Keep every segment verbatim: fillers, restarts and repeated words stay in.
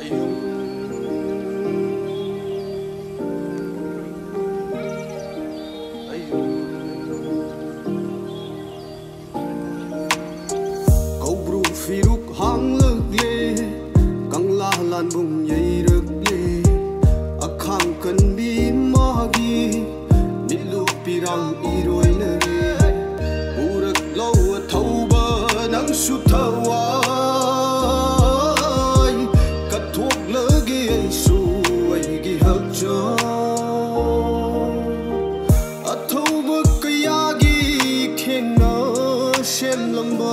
Firuk hang lược lê căng la lan bùng nhảy rực lê akham cần bi magi nilu pirang iroi na re urak lâu thâu bơ nắng su thawai kat thuốc lỡ gi su ai gi hak cho athâu bơ kaya gi khen na shem lamba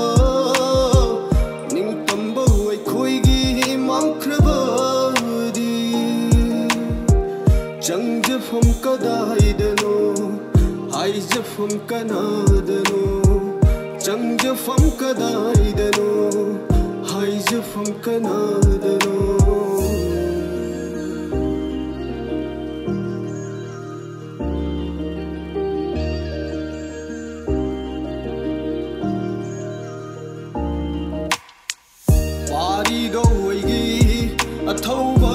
Chẳng giúp hôm có đai đơn ô Hãy giúp hôm có nà đơn ô Chẳng giúp hôm có đai đơn ô Hãy giúp hôm có nà đơn ô Bari gâu ai ghi A thâu bơ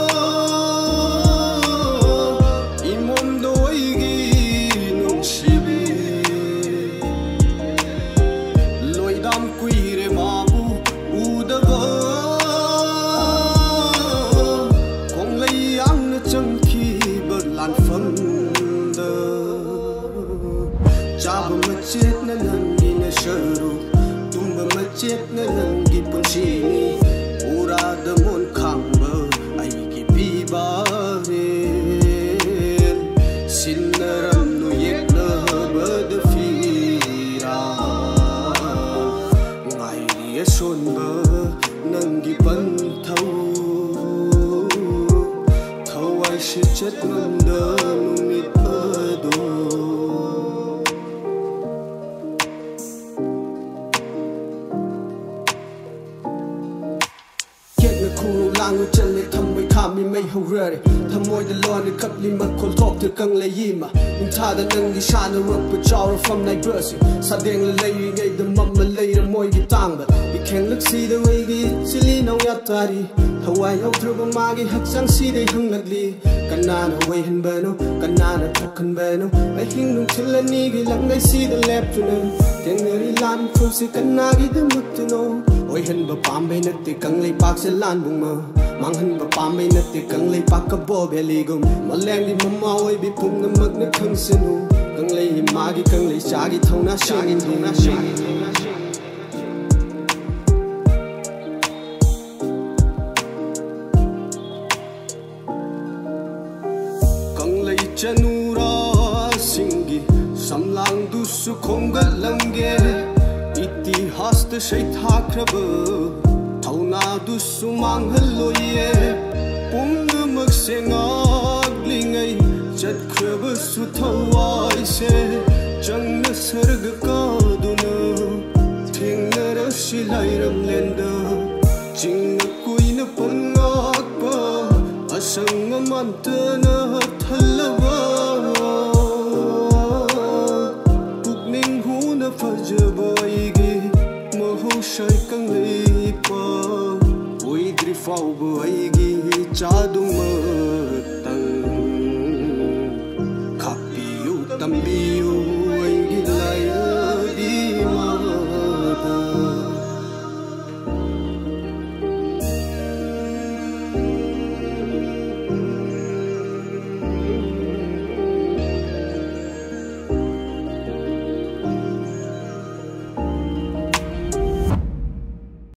Chaba macet na nangi na sharu Tumba macet na nangi punshini Ura da mon khamba Ay ki pibarin Sinaram nu yek na bad fira Ngay liya son ba nangi pan thau Thau ay shi chat nganda numit ado Kuru langu chale thamoi khami mai hurare thamoi da lon ni kapli ma khol thok te kang le yima in tha da nang gi shana rock but chawra from night verse sa deng le lei ngai da mam ma lei ra moi gi tang ba bi khen lak si da wei gi chili nong ya tari thawai hau thru ba ma gi hak sang si dei hang lak li kana na wei han ba no kana na thok kan ba no ai hing nung chil la ni gi lang ngai si da lep tu no teng ri lan khu si kana gi da mut tu no oi han ba pam bai na te kang lei pak se lan bung ma mang han ba pam bai na te kang lei pak ka bo be li gum ma leng di ma ma oi bi pum na mak na khang sinu kang lei ma gi kang lei cha gi thau na sha gi thau na sha kang lei chanura singi samlang du su khongal lange Itihas da shay thakraba Thauna du su manghalloye Pumna magse ngaglingay Chat kraba su thawai se Changna sarga kaduna Thengna rashi lairam lenda Chingna kuina pangakpa Asanga mantana thalaba Pukning huna fajaba Shai kang lei pa Oi dri fau ba ai gi cha dung ma